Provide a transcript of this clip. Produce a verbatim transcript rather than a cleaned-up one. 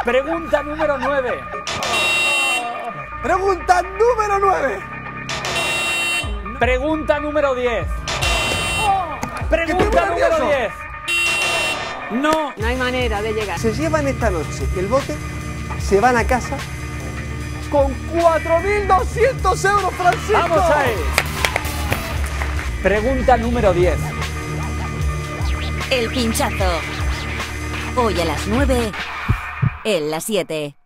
Pregunta número nueve. Pregunta número nueve. Pregunta número diez. Pregunta estoy muy número nervioso. diez. No. No hay manera de llegar. Se llevan esta noche el bote, se van a casa con cuatro mil doscientos euros, Francisco. Vamos ahí. Pregunta número diez. El pinchazo. Hoy a las nueve, en la siete.